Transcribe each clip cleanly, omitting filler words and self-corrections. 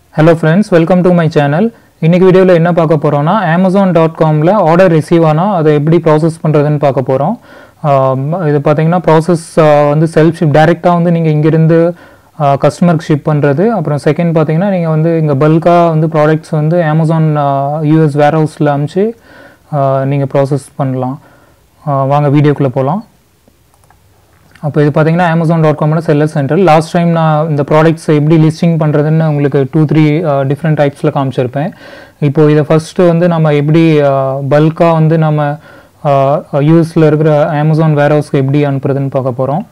Hello friends, welcome to my channel. இன்னைக்கு வீடியோல என்ன பார்க்க போறோம்னா amazon.com-ல ஆர்டர் ரிசீவ் ஆனா அதை எப்படி process பண்றதுன்னு பார்க்க போறோம். இது பாத்தீங்கன்னா process வந்து செல்ஃப் ஷிப் டைரக்ட்டா வந்து நீங்க இங்க இருந்து கஸ்டமருக்கு ஷிப் பண்றது. அப்புறம் செகண்ட் பாத்தீங்கன்னா நீங்க வந்து இங்க பல்கா வந்து ப்ராடக்ட்ஸ் வந்து Amazon US warehouse-ல அனுப்பிச்சு நீங்க process பண்ணலாம். வாங்க வீடியோக்குள்ள போலாம். அப்போ இது பாத்தீங்கன்னா amazon.com-ல செல்லர் சென்டர். லாஸ்ட் டைம் நான் இந்த ப்ராடக்ட்ஸ் எப்படி லிஸ்டிங் பண்றதுன்னு உங்களுக்கு 2-3 டிஃபரண்ட் டைப்ஸ்ல காமிச்சிருப்பேன். இப்போ இத ஃபர்ஸ்ட் வந்து நம்ம எப்படி பல்கா வந்து நம்ம யூஎஸ்ல இருக்கிற Amazon warehouse-க்கு எப்படி அனுப்புறதுன்னு பார்க்க போறோம்.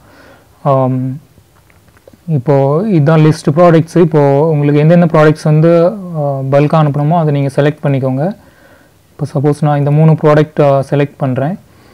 இப்போ இதான் லிஸ்ட் ப்ராடக்ட்ஸ். இப்போ உங்களுக்கு எந்தெந்த ப்ராடக்ட்ஸ் வந்து பல்கா அனுப்பணுமோ அதை நீங்க செலக்ட் பண்ணிக்கோங்க. இப்போ சப்போஸ் நான் இந்த 3 ப்ராடக்ட் செலக்ட் பண்றேன்.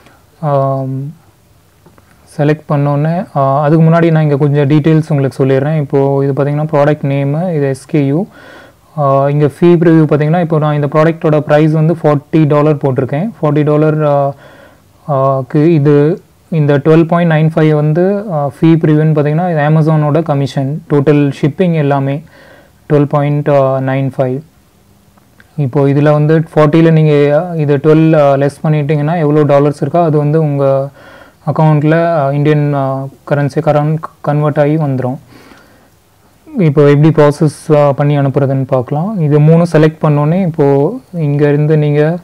செலக்ட் பண்ணோன்னே அதுக்கு முன்னாடி நான் இங்கே கொஞ்சம் டீட்டெயில்ஸ் உங்களுக்கு சொல்லிடுறேன். இப்போது இது பார்த்தீங்கன்னா ப்ராடக்ட் நேமு, இது SKU. இங்கே ஃபீ ப்ரிவ்யூ பார்த்தீங்கன்னா இப்போ நான் இந்த ப்ராடக்டோட ப்ரைஸ் வந்து $40 போட்டிருக்கேன். $40க்கு இது இந்த 12.95 வந்து ஃபீ ப்ரிவ்யூன்னு பார்த்தீங்கன்னா இது அமேசானோட கமிஷன். டோட்டல் ஷிப்பிங் எல்லாமே 12.95. இப்போது இதில் வந்து 40ல் நீங்கள் இது 12 லெஸ் பண்ணிட்டீங்கன்னா எவ்வளோ டாலர்ஸ் இருக்கோ அது வந்து உங்கள் அக்கௌண்ட்டில் இந்தியன் கரன்சி கன்வெர்ட் ஆகி வந்துடும். இப்போ எப்படி ப்ராசஸ் பண்ணி அனுப்புறதுன்னு பார்க்கலாம். இது 3 செலக்ட் பண்ணோன்னே இப்போது இங்கேருந்து நீங்கள்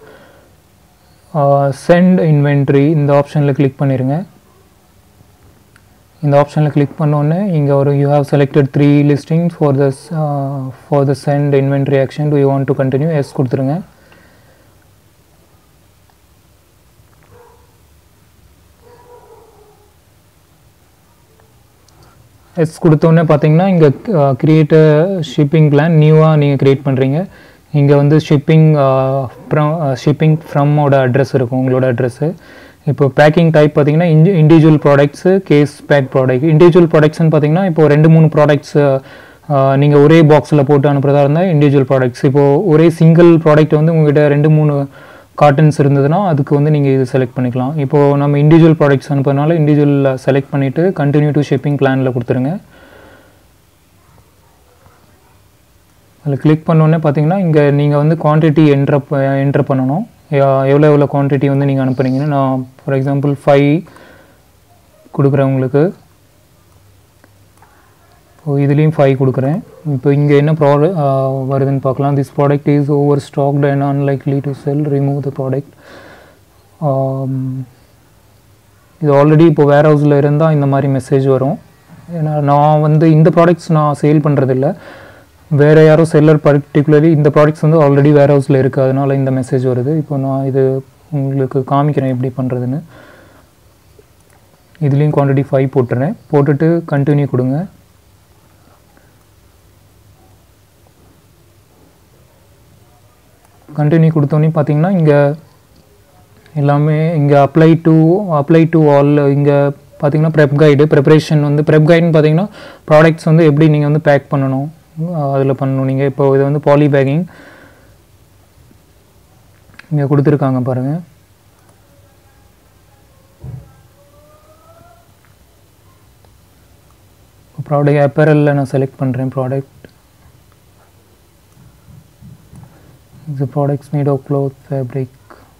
சென்ட் இன்வென்ட்ரி இந்த ஆப்ஷனில் கிளிக் பண்ணிடுங்க. இந்த ஆப்ஷனில் கிளிக் பண்ணோன்னே இங்கே ஒரு you have selected 3 listings for the send inventory action. Do you want to continue? Yes கொடுத்துருங்க. எஸ் கொடுத்தோன்னே பார்த்தீங்கன்னா இங்கே கிரியேட் ஷிப்பிங் பிளான் நியூவாக நீங்கள் க்ரியேட் பண்ணுறீங்க. இங்கே வந்து ஷிப்பிங் ஃப்ரம்மோட அட்ரஸ் இருக்கும், உங்களோட அட்ரெஸ்ஸு. இப்போ பேக்கிங் டைப் பார்த்தீங்கன்னா individual products, case pack product. Individual ப்ராடக்ட்ஸ்னு பார்த்தீங்கன்னா இப்போ 2-3 ப்ராடக்ட்ஸ் நீங்கள் ஒரே பாக்ஸில் போட்டு அனுப்புறதா இருந்தால் இண்டிவிஜுவல் ப்ராடக்ட்ஸ். இப்போது ஒரே சிங்கிள் ப்ராடக்ட் வந்து உங்கள்கிட்ட 2-3 காட்டன்ஸ் இருந்ததுன்னா அதுக்கு வந்து நீங்கள் இது செலக்ட் பண்ணிக்கலாம். இப்போது நம்ம இண்டிவிஜுவல் ப்ராடக்ட்ஸ் அனுப்புறதுனால இண்டிவிஜுவல் செலக்ட் பண்ணிவிட்டு கண்டினியூ டு ஷிப்பிங் பிளானில் கொடுத்துருங்க. அதில் கிளிக் பண்ணோன்னே பார்த்தீங்கன்னா இங்கே நீங்கள் வந்து குவான்டிட்டி என்ட்ரு பண்ணணும். எவ்வளோ குவான்டிட்டி வந்து நீங்கள் அனுப்புறீங்கன்னு. நான் ஃபார் எக்ஸாம்பிள் 5 கொடுக்குறேன் உங்களுக்கு. இப்போ இதுலேயும் 5 கொடுக்குறேன். இப்போ இங்கே என்ன வருதுன்னு பார்க்கலாம். This product is over stocked and unlikely to sell, remove the product. இது ஆல்ரெடி இப்போ வேர் ஹவுஸில் இருந்தால் இந்த மாதிரி மெசேஜ் வரும். ஏன்னா நான் வந்து இந்த ப்ராடக்ட்ஸ் நான் சேல் பண்ணுறதில்ல, வேறு யாரோ செல்லர் பர்டிகுலர்லி இந்த ப்ராடக்ட்ஸ் வந்து ஆல்ரெடி வேர் ஹவுஸில் இருக்குது, அதனால் இந்த மெசேஜ் வருது. இப்போ நான் இது உங்களுக்கு காமிக்கிறேன் எப்படி பண்ணுறதுன்னு. இதுலேயும் குவான்டிட்டி 5 போட்டுறேன். போட்டுட்டு கண்டினியூ கொடுங்க. கண்டினியூ கொடுத்தோன்னே பார்த்தீங்கன்னா இங்கே எல்லாமே இங்கே அப்ளை டு ஆல். இங்கே பார்த்தீங்கன்னா ப்ரிப்பரேஷன் வந்து ப்ரெப் கைடுன்னு பார்த்தீங்கன்னா ப்ராடக்ட்ஸ் வந்து எப்படி நீங்கள் வந்து பேக் பண்ணணும் அதில் பண்ணணும் நீங்கள். இப்போ இது வந்து பாலி பேக்கிங் இங்கே கொடுத்துருக்காங்க பாருங்கள். ப்ராடக்ட் அப்பரலில் நான் செலக்ட் பண்ணுறேன் product. The products made of cloth fabric.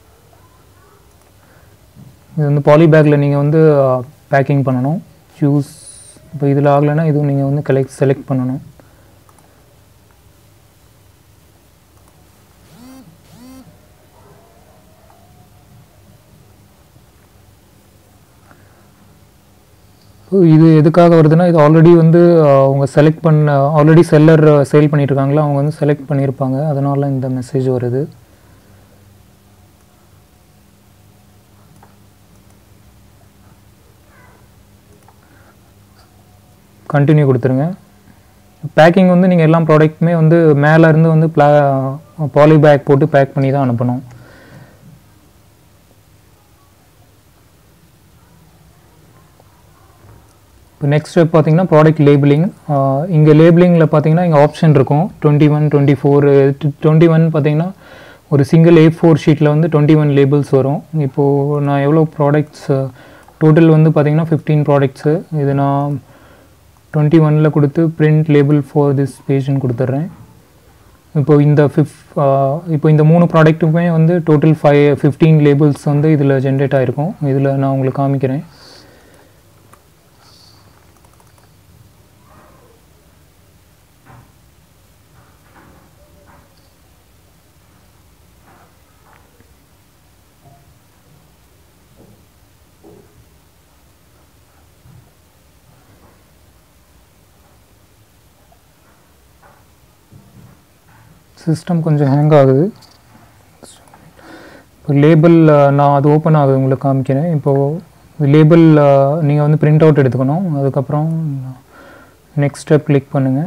இது வந்து பாலி பேக்கில் நீங்கள் வந்து பேக்கிங் பண்ணணும். சூஸ் இப்போ இதில் ஆகலைன்னா இதுவும் நீங்கள் வந்து செலக்ட் பண்ணணும். இது எதுக்காக வருதுன்னா இது ஆல்ரெடி வந்து அவங்க செலக்ட் பண்ண ஆல்ரெடி செல்லர் சேல் பண்ணிட்டுருக்காங்களா, அவங்க வந்து செலக்ட் பண்ணியிருப்பாங்க, அதனால இந்த மெசேஜ் வருது. கண்டினியூ கொடுத்துருங்க. பேக்கிங் வந்து நீங்கள் எல்லா ப்ராடக்ட்டுமே வந்து மேலேருந்து வந்து பாலி பேக் போட்டு பேக் பண்ணி தான் அனுப்பணும். இப்போ நெக்ஸ்ட் ஸ்டெப் பார்த்தீங்கன்னா ப்ராடக்ட் லேபிளிங். இங்கே லேபிளிங்கில் பார்த்தீங்கன்னா இங்கே ஆப்ஷன் இருக்கும் 21, 24. 21 பார்த்தீங்கன்னா ஒரு சிங்கிள் A4 ஷீட்டில் வந்து 21 லேபிள்ஸ் வரும். இப்போது நான் எவ்வளோ ப்ராடக்ட்ஸ் டோட்டல் வந்து பார்த்தீங்கன்னா 15 ப்ராடக்ட்ஸு. இது நான் 21ல் கொடுத்து பிரிண்ட் லேபிள் ஃபார் திஸ் பேஜ்னு கொடுத்துட்றேன். இப்போ இந்த 3 ப்ராடக்ட்டுமே வந்து டோட்டல் 15 லேபிள்ஸ் வந்து இதில் ஜென்ரேட் ஆகிருக்கும். இதில் நான் உங்களுக்கு காமிக்கிறேன். சிஸ்டம் கொஞ்சம் ஹேங் ஆகுது. இப்போ லேபிள் நான் அது ஓப்பன் ஆகுது உங்களுக்கு காமிக்கிறேன். இப்போது லேபிள் நீங்கள் வந்து பிரிண்ட் அவுட் எடுத்துக்கணும். அதுக்கப்புறம் நெக்ஸ்ட் ஸ்டெப் கிளிக் பண்ணுங்கள்.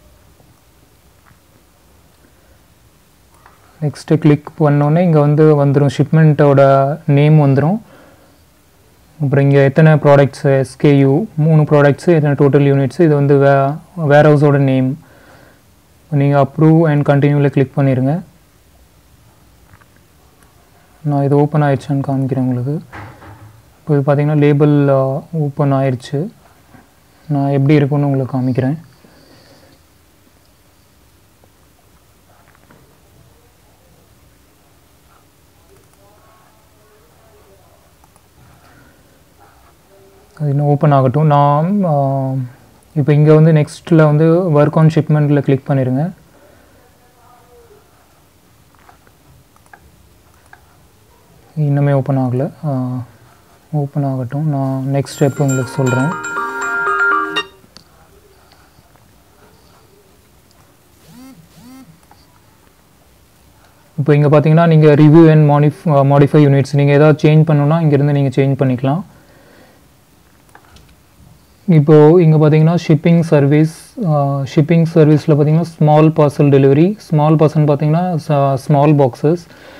நெக்ஸ்ட்டு கிளிக் பண்ணோன்னே இங்கே வந்து வந்துடும், ஷிப்மெண்ட்டோட நேம் வந்துடும். அப்புறம் இங்கே எத்தனை ப்ராடக்ட்ஸு, SKU 3 ப்ராடக்ட்ஸு, எத்தனை டோட்டல் யூனிட்ஸு, இது வந்து வேர் ஹவுஸோட நேம். நீங்கள் அப்ரூவ் அண்ட் கண்டினியூவில் கிளிக் பண்ணிடுங்க. நான் இது ஓப்பன் ஆயிடுச்சான்னு காமிக்கிறேன் உங்களுக்கு. இப்போ இது பார்த்தீங்கன்னா லேபிள் ஓப்பன் ஆயிடுச்சு. நான் எப்படி இருக்குன்னு உங்களுக்கு காமிக்கிறேன். அது இன்னும் ஓப்பன் ஆகட்டும். நான் இப்போ இங்கே வந்து நெக்ஸ்ட்டில் வந்து ஒர்க் ஆன் ஷிப்மெண்ட்டில் கிளிக் பண்ணிடுங்க. இன்னுமே ஓப்பன் ஆகலை. ஓப்பன் ஆகட்டும். நான் நெக்ஸ்ட் ஸ்டெப் உங்களுக்கு சொல்கிறேன். இப்போ இங்கே பார்த்தீங்கன்னா நீங்கள் ரிவ்யூ அண்ட் மாடிஃபை யூனிட்ஸ் நீங்கள் ஏதாவது சேஞ்ச் பண்ணணுன்னா இங்கேருந்து நீங்கள் சேஞ்ச் பண்ணிக்கலாம். இப்போது இங்கே பார்த்தீங்கன்னா ஷிப்பிங் சர்வீஸில் பார்த்தீங்கன்னா small parcel delivery. Small parcel பார்த்தீங்கன்னா ஸ்மால் பாக்ஸஸ்.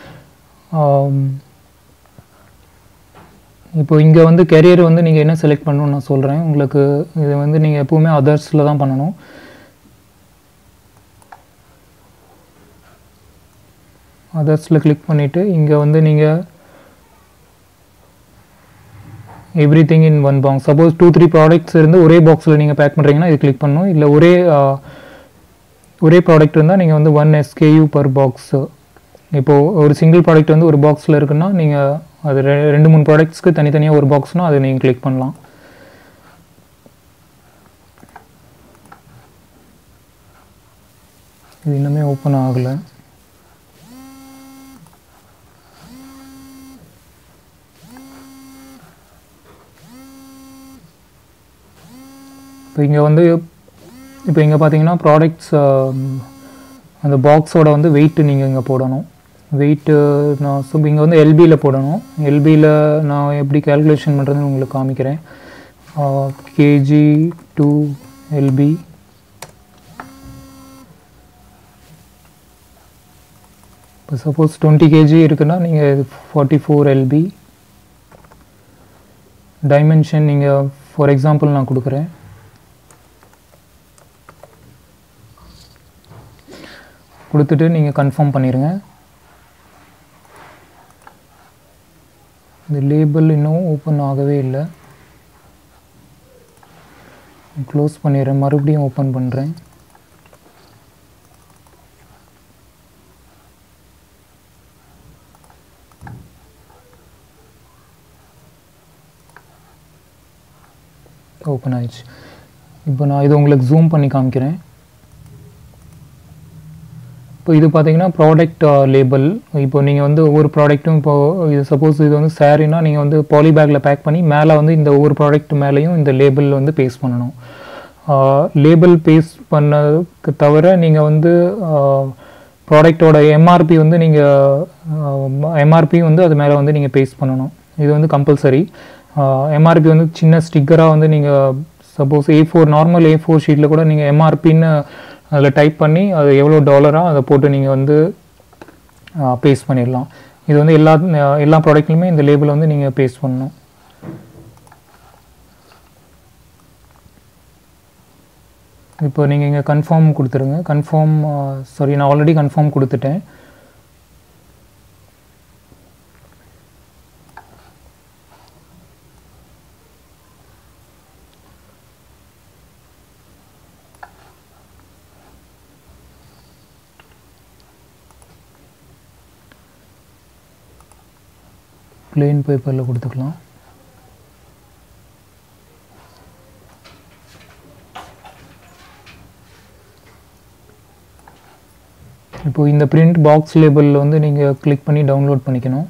இப்போ இங்கே வந்து கேரியர் வந்து நீங்கள் என்ன செலக்ட் பண்ணணும்னு நான் சொல்கிறேன் உங்களுக்கு. இது வந்து நீங்கள் எப்போவுமே அதர்ஸில் தான் பண்ணணும். அதர்ஸில் கிளிக் பண்ணிவிட்டு இங்கே வந்து நீங்கள் everything in one box. Suppose 2-3 products இருந்து ஒரே பாக்ஸில் நீங்கள் பேக் பண்ணுறீங்கன்னா இது கிளிக் பண்ணணும். இல்லை ஒரே ப்ராடக்ட் இருந்தால் நீங்கள் வந்து 1 SKU per பாக்ஸ். இப்போது ஒரு சிங்கிள் ப்ராடக்ட் வந்து ஒரு பாக்ஸில் இருக்குன்னா நீங்கள் அது 2-3 ப்ராடக்ட்ஸ்க்கு தனித்தனியாக ஒரு பாக்ஸ்னால் அதை நீங்கள் கிளிக் பண்ணலாம். இது இன்னுமே ஓப்பன் ஆகலை. இப்போ இங்கே பார்த்தீங்கன்னா ப்ராடக்ட்ஸ் அந்த பாக்ஸோட வந்து வெயிட்டு நீங்கள் இங்கே போடணும். வெயிட்டு நான் இங்கே வந்து எல்பியில் போடணும். எல்பியில் நான் எப்படி கேல்குலேஷன் பண்ணுறதுன்னு உங்களுக்கு காமிக்கிறேன். kg to LB. இப்போ சப்போஸ் 20 kg இருக்குன்னா நீங்கள் 44 LB. டைமென்ஷன் நீங்கள் ஃபார் எக்ஸாம்பிள் நான் கொடுக்குறேன். கொடுத்துட்டு நீங்கள் கன்ஃபார்ம் பண்ணிடுங்க. இந்த லேபிள் இன்னும் ஓப்பன் ஆகவே இல்லை. க்ளோஸ் பண்ணிடுறேன். மறுபடியும் ஓப்பன் பண்ணுறேன். ஓப்பன் ஆயிடுச்சு. இப்போ நான் இது உங்களுக்கு ஜூம் பண்ணி காமிக்கிறேன். இப்போ இது பார்த்தீங்கன்னா ப்ராடக்ட் லேபிள். இப்போ நீங்கள் வந்து ஒவ்வொரு ப்ராடக்ட்டும் இப்போது இது சப்போஸ் இது வந்து சாரீனா நீங்கள் வந்து பாலி பேக்கில் பேக் பண்ணி மேலே வந்து இந்த ஒவ்வொரு ப்ராடக்ட் மேலேயும் இந்த லேபிள் வந்து பேஸ்ட் பண்ணணும். லேபிள் பேஸ்ட் பண்ணதுக்கு தவிர நீங்கள் வந்து ப்ராடக்டோட எம்ஆர்பி வந்து எம்ஆர்பி வந்து அது மேலே வந்து நீங்கள் பேஸ்ட் பண்ணணும். இது வந்து கம்பல்சரி. எம்ஆர்பி வந்து சின்ன ஸ்டிக்கராக வந்து நீங்கள் சப்போஸ் நார்மல் A4 ஷீட்டில் கூட நீங்கள் எம்ஆர்பின்னு அதில் டைப் பண்ணி அது எவ்வளோ டாலராக அதை போட்டு நீங்கள் வந்து பேஸ்ட் பண்ணிடலாம். இது வந்து எல்லா ப்ராடக்ட்லையுமே இந்த லேபிள் வந்து நீங்கள் பேஸ்ட் பண்ணணும். இப்போ நீங்கள் இங்கே கன்ஃபார்ம் கொடுத்துருங்க. நான் ஆல்ரெடி கன்ஃபார்ம் கொடுத்துட்டேன். plain பேப்பரில் கொடுத்துக்கலாம். இப்போ இந்த பிரிண்ட் பாக்ஸ் லேபிளில் வந்து நீங்கள் கிளிக் பண்ணி டவுன்லோட் பண்ணிக்கணும்.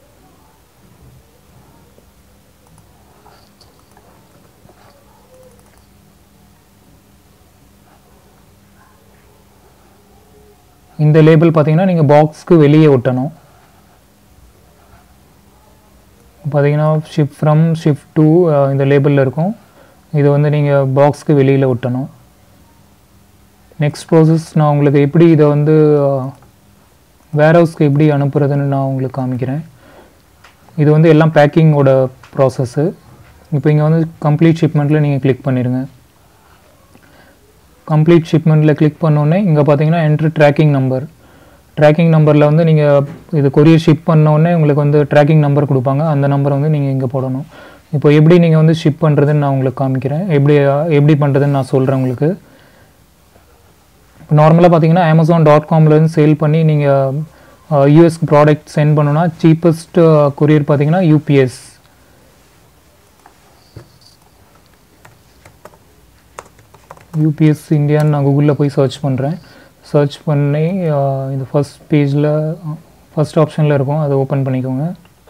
இந்த லேபிள் பார்த்தீங்கன்னா நீங்கள் பாக்ஸ்க்கு வெளியே ஒட்டணும். பார்த்தீங்கன்னா ஷிப் ஃப்ரம் ஷிப் டு இந்த லேபிளில் இருக்கும். இது வந்து நீங்கள் பாக்ஸ்க்கு வெளியில் ஒட்டணும். நெக்ஸ்ட் ப்ராசஸ் நான் உங்களுக்கு எப்படி இதை வந்து வேர்ஹவுஸ்க்கு எப்படி அனுப்புறதுன்னு நான் உங்களுக்கு காமிக்கிறேன். இது வந்து எல்லாம் பேக்கிங்கோட ப்ராசஸ்ஸு. இப்போ இங்கே வந்து கம்ப்ளீட் ஷிப்மெண்ட்டில் நீங்கள் கிளிக் பண்ணிடுங்க. கம்ப்ளீட் ஷிப்மெண்ட்டில் கிளிக் பண்ணோன்னே இங்கே பார்த்தீங்கன்னா என்ட்ரு ட்ராக்கிங் நம்பர். ட்ராக்கிங் நம்பரில் வந்து நீங்கள் இது கொரியர் ஷிப் பண்ணோடனே உங்களுக்கு வந்து ட்ராக்கிங் நம்பர் கொடுப்பாங்க. அந்த நம்பரை வந்து நீங்கள் இங்கே போடணும். இப்போ எப்படி நீங்கள் வந்து ஷிப் பண்ணுறதுன்னு நான் உங்களுக்கு காமிக்கிறேன். எப்படி பண்ணுறதுன்னு நான் சொல்கிறேன் உங்களுக்கு. இப்போ நார்மலாக பார்த்தீங்கன்னா Amazon.comலேருந்து சேல் பண்ணி நீங்கள் யூஎஸ்க்கு ப்ராடக்ட் சென்ட் பண்ணணும்னா சீப்பஸ்ட் கொரியர் பார்த்தீங்கன்னா UPS. UPS இந்தியான்னு நான் கூகுளில் போய் சர்ச் பண்ணுறேன். சர்ச் பண்ணி இந்த ஃபர்ஸ்ட் பேஜில் ஃபர்ஸ்ட் ஆப்ஷனில் இருக்கும், அதை ஓப்பன் பண்ணிக்கோங்க.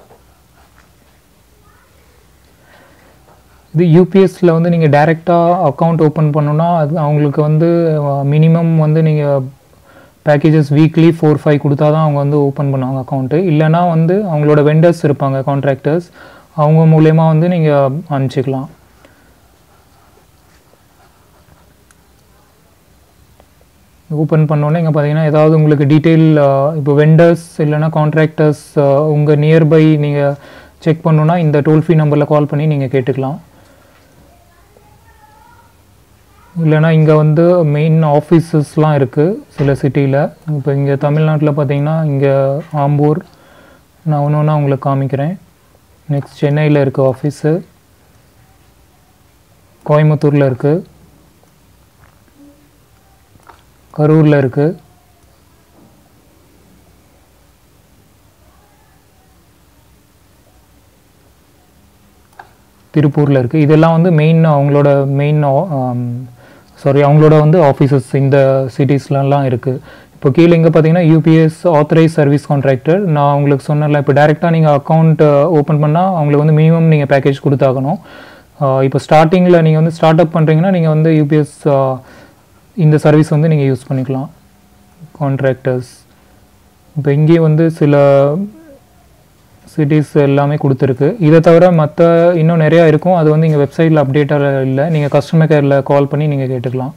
இது யூபிஎஸ்சில் வந்து நீங்கள் டைரெக்டாக அக்கௌண்ட் ஓப்பன் பண்ணணுன்னா அது அவங்களுக்கு வந்து மினிமம் வந்து நீங்கள் பேக்கேஜஸ் வீக்லி 4-5 கொடுத்தா தான் அவங்க வந்து ஓப்பன் பண்ணுவாங்க அக்கௌண்ட்டு. இல்லைனா வந்து அவங்களோட வெண்டர்ஸ் இருப்பாங்க, கான்ட்ராக்டர்ஸ், அவங்க மூலயமா வந்து நீங்கள் அனுப்பிச்சிக்கலாம். ஓப்பன் பண்ணோன்னே இங்கே பார்த்தீங்கன்னா ஏதாவது உங்களுக்கு டீட்டெயில் இப்போ வெண்டர்ஸ் இல்லைனா கான்ட்ராக்டர்ஸ் உங்கள் நியர்பை நீங்கள் செக் பண்ணணுன்னா இந்த டோல் ஃப்ரீ நம்பரில் கால் பண்ணி நீங்கள் கேட்டுக்கலாம். இல்லைனா இங்கே வந்து மெயின் ஆஃபீஸஸ்லாம் இருக்குது சில சிட்டியில். இப்போ இங்கே தமிழ்நாட்டில் பார்த்தீங்கன்னா இங்கே ஆம்பூர், நான் ஒன்று ஒன்றா உங்களுக்கு காமிக்கிறேன். நெக்ஸ்ட் சென்னையில் இருக்குது ஆஃபீஸு, கோயம்புத்தூரில் இருக்குது, கரூரில் இருக்குது, திருப்பூரில் இருக்குது. இதெல்லாம் வந்து அவங்களோட வந்து ஆஃபீஸஸ் இந்த சிட்டிஸ்லாம் இருக்குது. இப்போ கீழே இங்கே பார்த்தீங்கன்னா UPS ஆத்தரைஸ் சர்வீஸ் கான்ட்ராக்டர். நான் உங்களுக்கு சொன்னேன்ல, இப்போ டேரெக்டாக நீங்கள் அக்கௌண்ட் ஓப்பன் பண்ணால் அவங்களுக்கு வந்து மினிமம் நீங்கள் பேக்கேஜ் கொடுத்தாகணும். இப்போ ஸ்டார்டிங்கில் நீங்கள் வந்து ஸ்டார்ட் அப் பண்ணுறீங்கன்னா நீங்கள் வந்து UPS இந்த சர்வீஸ் வந்து நீங்கள் யூஸ் பண்ணிக்கலாம், கான்ட்ராக்டர்ஸ். இப்போ இங்கேயும் வந்து சில சிட்டிஸ் எல்லாமே கொடுத்துருக்கு. இதை தவிர மற்ற இன்னும் நிறையா இருக்கும். அது வந்து இங்கே வெப்சைட்டில் அப்டேட்டாக இல்லை. நீங்கள் கஸ்டமர் கேரில் கால் பண்ணி நீங்கள் கேட்டுக்கலாம்.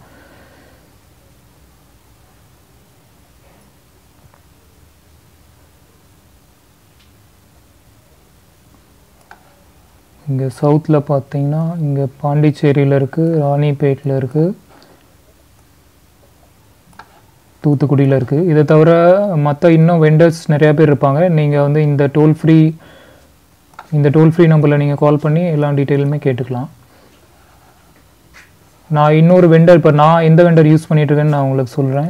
இங்கே சவுத்தில் பார்த்தீங்கன்னா இங்கே பாண்டிச்சேரியில் இருக்குது, ராணிப்பேட்டில் இருக்குது, தூத்துக்குடியில் இருக்குது. இதை தவிர மற்ற இன்னும் வெண்டர்ஸ் நிறையா பேர் இருப்பாங்க. நீங்கள் வந்து இந்த டோல் ஃப்ரீ நம்பரில் நீங்கள் கால் பண்ணி எல்லா டீட்டெயிலுமே கேட்டுக்கலாம். நான் இன்னொரு வெண்டர், இப்போ நான் எந்த வெண்டர் யூஸ் பண்ணிகிட்ருக்கேன்னு நான் உங்களுக்கு சொல்கிறேன்.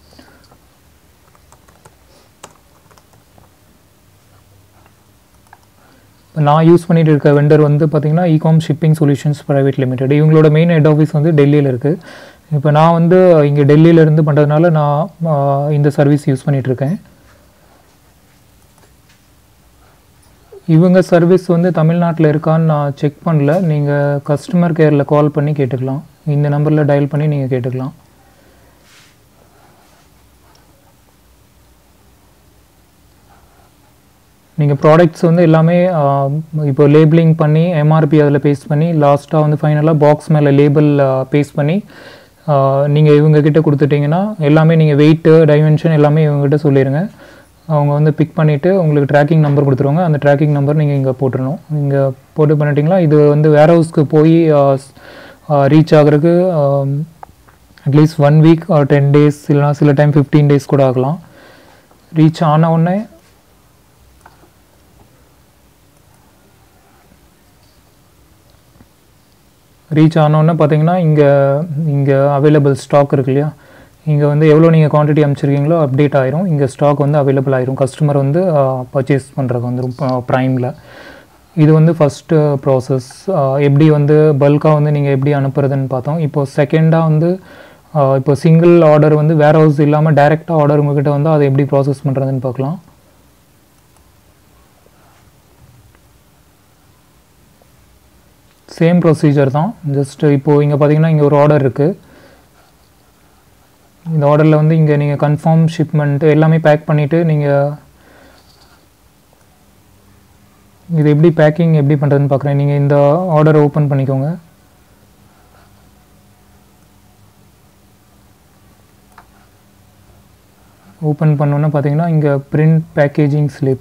இப்போ நான் யூஸ் பண்ணிகிட்டு இருக்க வெண்டர் வந்து பார்த்திங்கன்னா eCom shipping solutions private limited. இவங்களோட மெயின் ஹெட் ஆஃபீஸ் வந்து டெல்லியில் இருக்குது. இப்போ நான் வந்து இங்கே டெல்லியிலேருந்து பண்ணுறதுனால நான் இந்த சர்வீஸ் யூஸ் பண்ணிகிட்ருக்கேன். இவங்க சர்வீஸ் வந்து தமிழ்நாட்டில் இருக்கான்னு நான் செக் பண்ணல. நீங்கள் கஸ்டமர் கேரில் கால் பண்ணி கேட்டுக்கலாம். இந்த நம்பரில் டயல் பண்ணி நீங்கள் கேட்டுக்கலாம். நீங்கள் ப்ராடக்ட்ஸ் வந்து எல்லாமே இப்போ லேபிளிங் பண்ணி MRP அதில் பேஸ்ட் பண்ணி லாஸ்ட்டாக வந்து ஃபைனலாக பாக்ஸ் மேலே லேபிள் பேஸ்ட் பண்ணி நீங்கள் இவங்கக்கிட்ட கொடுத்துட்டிங்கன்னா எல்லாமே நீங்கள் வெயிட்டு, டைமென்ஷன் எல்லாமே இவங்ககிட்ட சொல்லிடுங்க. அவங்க வந்து பிக் பண்ணிவிட்டு உங்களுக்கு ட்ராக்கிங் நம்பர் கொடுத்துருவாங்க. அந்த ட்ராக்கிங் நம்பர் நீங்கள் இங்கே போட்டுடணும். இங்கே போட்டு பண்ணிட்டீங்களா, இது வந்து வேர்ஹவுஸ்க்கு போய் ரீச் ஆகிறதுக்கு அட்லீஸ்ட் 1 வீக் ஆர் 10 days இல்லைனா சில டைம் 15 days கூட ஆகலாம். ரீச் ஆன உடனே பார்த்தீங்கன்னா இங்கே அவைலபிள் ஸ்டாக் இருக்கு இல்லையா, இங்கே வந்து எவ்வளோ நீங்கள் குவான்டிட்டி அனுப்பிச்சிருக்கீங்களோ அப்டேட் ஆயிரும். இங்கே ஸ்டாக் வந்து அவைலபிள் ஆயிரும், கஸ்டமர் வந்து பர்ச்சேஸ் பண்ணுறதுக்கு வந்துடும் ப்ரைமில். இது வந்து ஃபஸ்ட்டு ப்ராசஸ். எப்படி வந்து பல்காக வந்து நீங்கள் எப்படி அனுப்புறதுன்னு பார்த்தோம். இப்போது செகண்டாக வந்து இப்போ சிங்கிள் ஆர்டர் வந்து வேர் ஹவுஸ் இல்லாமல் டைரெக்டாக ஆர்டர் உங்கள்கிட்ட வந்து அதை எப்படி ப்ராசஸ் பண்ணுறதுன்னு பார்க்கலாம். சேம் ப்ரொசீஜர் தான். ஜஸ்ட்டு இப்போது இங்கே பார்த்தீங்கன்னா இங்கே ஒரு ஆர்டர் இருக்குது. இந்த ஆர்டரில் வந்து இங்கே நீங்கள் கன்ஃபார்ம் ஷிப்மெண்ட் எல்லாமே பேக் பண்ணிவிட்டு நீங்கள் இது எப்படி பேக்கிங் எப்படி பண்ணுறதுன்னு பார்க்குறேன். நீங்கள் இந்த ஆர்டரை ஓப்பன் பண்ணிக்கோங்க. ஓப்பன் பண்ணோன்னே பார்த்தீங்கன்னா இங்கே பிரிண்ட் பேக்கேஜிங் ஸ்லிப்.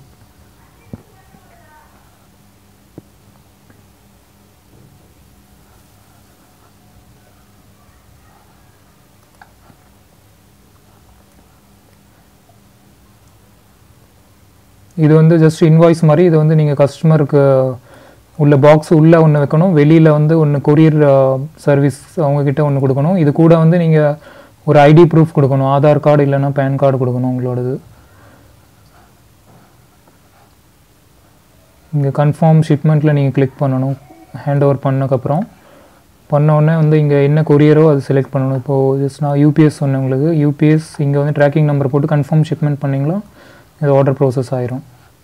இது வந்து ஜஸ்ட் இன்வாய்ஸ் மாதிரி. இது வந்து நீங்கள் கஸ்டமருக்கு உள்ள பாக்ஸ் உள்ளே ஒன்று வைக்கணும், வெளியில் வந்து ஒன்று கொரியர் சர்வீஸ் அவங்கக்கிட்ட ஒன்று கொடுக்கணும். இது கூட வந்து நீங்கள் ஒரு ஐடி ப்ரூஃப் கொடுக்கணும், ஆதார் கார்டு இல்லைன்னா பேன் கார்டு கொடுக்கணும் உங்களோடது. இங்கே கன்ஃபார்ம் ஷிப்மெண்ட்டில் நீங்கள் கிளிக் பண்ணணும். ஹேண்ட் ஓவர் பண்ணக்கப்புறம் பண்ணோடனே வந்து இங்கே என்ன கொரியரோ அது செலக்ட் பண்ணணும். இப்போது ஜஸ்ட் நான் யூபிஎஸ் சொன்னேன் உங்களுக்கு. யூபிஎஸ் இங்கே வந்து ட்ராக்கிங் நம்பர் போட்டு கன்ஃபார்ம் ஷிப்மெண்ட் பண்ணிங்களா இது ஆர்டர் ப்ராசஸ் ஆயிரும்.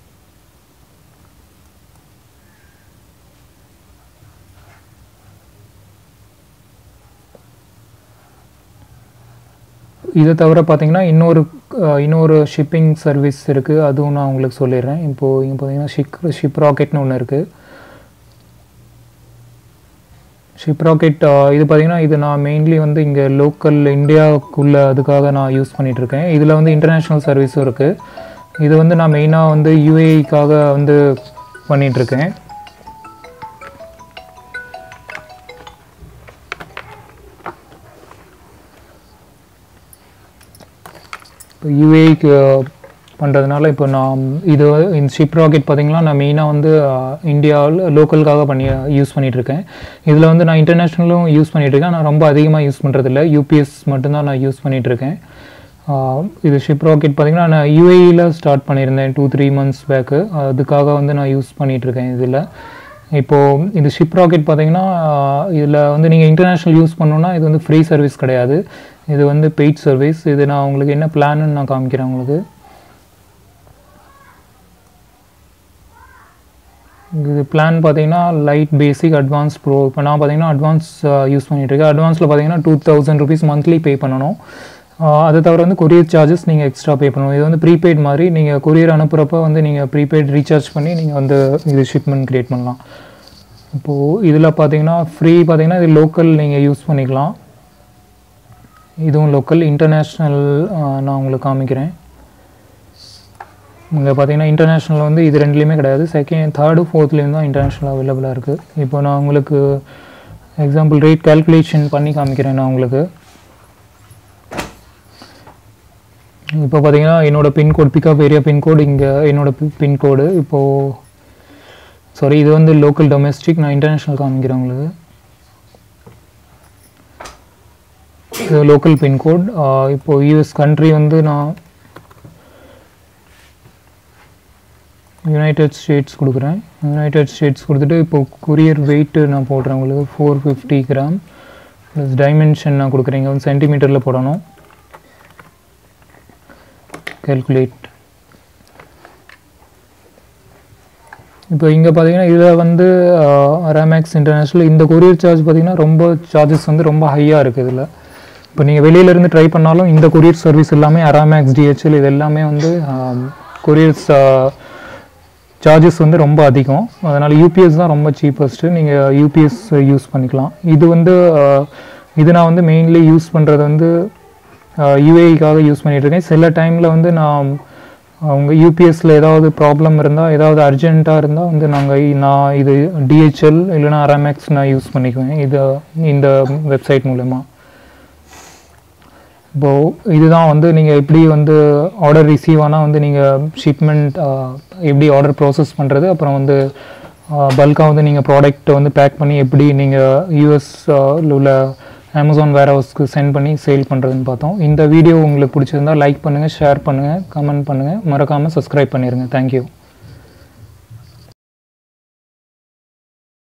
இதை தவிர பார்த்தீங்கன்னா இன்னொரு ஷிப்பிங் சர்வீஸ் இருக்குது, அதுவும் நான் உங்களுக்கு சொல்லிடுறேன். இப்போது இங்கே பார்த்தீங்கன்னா ஷிப் ராக்கெட்னு ஒன்று இருக்குது. ஷிப் ராக்கெட் இது பார்த்தீங்கன்னா இது நான் மெயின்லி வந்து இங்கே லோக்கல் இந்தியாவுக்குள்ளே அதுக்காக நான் யூஸ் பண்ணிகிட்ருக்கேன். இதில் வந்து இன்டர்நேஷ்னல் சர்வீஸும் இருக்குது. இது வந்து நான் மெயினாக வந்து யூஏஇக்காக வந்து பண்ணிகிட்ருக்கேன். இப்போ யூஏக்கு பண்ணுறதுனால இப்போ நான் இந்த ஷிப் ராக்கெட் பார்த்திங்கன்னா நான் மெயினாக வந்து இந்தியாவில் லோக்கலுக்காக யூஸ் பண்ணிகிட்ருக்கேன். இதில் வந்து நான் இன்டர்நேஷ்னலும் யூஸ் பண்ணிகிட்ருக்கேன். நான் ரொம்ப அதிகமாக யூஸ் பண்ணுறதில்ல, யூபிஎஸ் மட்டும்தான் நான் யூஸ் பண்ணிகிட்ருக்கேன். இது ஷிப் ராக்கெட் பார்த்திங்கன்னா நான் யூஏஇயில் ஸ்டார்ட் பண்ணியிருந்தேன் 2-3 months பேக்கு. அதுக்காக வந்து நான் யூஸ் பண்ணிகிட்ருக்கேன். இதில் இப்போது இந்த ஷிப் ராக்கெட் பார்த்திங்கன்னா இதில் வந்து நீங்கள் இன்டர்நேஷ்னல் யூஸ் பண்ணணுன்னா இது வந்து ஃப்ரீ சர்வீஸ் கிடையாது, இது வந்து பெய்ட் சர்வீஸ். இது நான் உங்களுக்கு என்ன பிளான்னு நான் காமிக்கிறேன் உங்களுக்கு. இது பிளான் பார்த்தீங்கன்னா லைட், பேசிக், அட்வான்ஸ், ப்ரோ. இப்போ நான் பார்த்தீங்கன்னா அட்வான்ஸ் யூஸ் பண்ணிகிட்ருக்கேன். அட்வான்ஸில் பார்த்தீங்கன்னா 2000 rupees மந்த்லி பே பண்ணணும். அதை தவிர வந்து கொரியர் சார்ஜஸ் நீங்கள் எக்ஸ்ட்ரா பே பண்ணணும். இது வந்து ப்ரீபெய்ட் மாதிரி. நீங்கள் கொரியர் அனுப்புகிறப்ப வந்து நீங்கள் ப்ரீபெய்ட் ரீசார்ஜ் பண்ணி நீங்கள் வந்து இது ஷிப்மெண்ட் க்ரியேட் பண்ணலாம். இப்போது இதில் பார்த்தீங்கன்னா ஃப்ரீ பார்த்தீங்கன்னா இது லோக்கல் நீங்கள் யூஸ் பண்ணிக்கலாம். இதுவும் லோக்கல். இன்டர்நேஷ்னல் நான் உங்களுக்கு காமிக்கிறேன். இங்கே பார்த்தீங்கன்னா இன்டர்நேஷ்னல் வந்து இது ரெண்டுலேயுமே கிடையாது. செகண்ட், தேர்டு, ஃபோர்த்லேயும் தான் இன்டர்நேஷ்னல் அவைலபிளாக இருக்குது. இப்போ நான் உங்களுக்கு எக்ஸாம்பிள் ரேட் கால்குலேஷன் பண்ணி காமிக்கிறேன் நான் உங்களுக்கு. இப்போ பார்த்தீங்கன்னா என்னோடய பின்கோடு, பிக்கப் ஏரியா பின்கோடு இங்கே என்னோடய பின்கோடு. இப்போது சாரி, இது வந்து லோக்கல் டொமெஸ்டிக். நான் இன்டர்நேஷ்னல் காமிக்கிறேன் உங்களுக்கு. இது லோக்கல் பின்கோட். இப்போது யூஎஸ் கண்ட்ரி வந்து நான் யுனைடெட் ஸ்டேட்ஸ் கொடுக்குறேன். யுனைடெட் ஸ்டேட்ஸ் கொடுத்துட்டு இப்போது கொரியர் வெயிட்டு நான் போடுறேன் உங்களுக்கு 450 grams ப்ளஸ் டைமென்ஷன் நான் கொடுக்குறேன். இங்கே வந்து சென்டிமீட்டரில் போடணும். கேல்குலேட். இப்போ இங்கே பார்த்தீங்கன்னா இதில் வந்து அரமேக்ஸ் இன்டர்நேஷ்னல் இந்த கொரியர் சார்ஜ் பார்த்தீங்கன்னா ரொம்ப சார்ஜஸ் வந்து ரொம்ப ஹையாக இருக்குது இதில். இப்போ நீங்கள் வெளியிலேருந்து ட்ரை பண்ணாலும் இந்த கொரியர் சர்வீஸ் எல்லாமே அரமேக்ஸ், டிஹெச்எல் இது எல்லாமே வந்து கொரியர்ஸ் சார்ஜஸ் வந்து ரொம்ப அதிகம். அதனால் யூபிஎஸ் தான் ரொம்ப சீப்பஸ்ட்டு. நீங்கள் யூபிஎஸ் யூஸ் பண்ணிக்கலாம். இது வந்து இது நான் வந்து மெயின்லி யூஸ் பண்ணுறது வந்து யூஏஇக்காக யூஸ் பண்ணிகிட்ருக்கேன். சில டைமில் வந்து நான் அவங்க யூபிஎஸ்சில் ஏதாவது ப்ராப்ளம் இருந்தால், ஏதாவது அர்ஜென்ட்டாக இருந்தால் வந்து நான் இது டிஹெச்எல் இல்லைனா அரமேக்ஸ் நான் யூஸ் பண்ணிக்குவேன் இந்த வெப்சைட் மூலமா. இப்போது இதுதான் வந்து நீங்கள் எப்படி வந்து ஆர்டர் ரிசீவ் ஆனால் வந்து நீங்கள் ஷிப்மெண்ட் எப்படி ஆர்டர் ப்ராசஸ் பண்ணுறது, அப்புறம் வந்து பல்காக வந்து நீங்கள் ப்ராடக்ட்டை வந்து பேக் பண்ணி எப்படி நீங்கள் யூஎஸ் உள்ள அமேசான் வேர்ஹவுஸ்க்கு சென்ட் பண்ணி சேல் பண்ணுறதுன்னு பார்த்தோம். இந்த வீடியோ உங்களுக்கு பிடிச்சிருந்தா லைக் பண்ணுங்கள், ஷேர் பண்ணுங்கள், கமெண்ட் பண்ணுங்கள், மறக்காமல் சப்ஸ்கிரைப் பண்ணிடுங்க. தேங்க்யூ.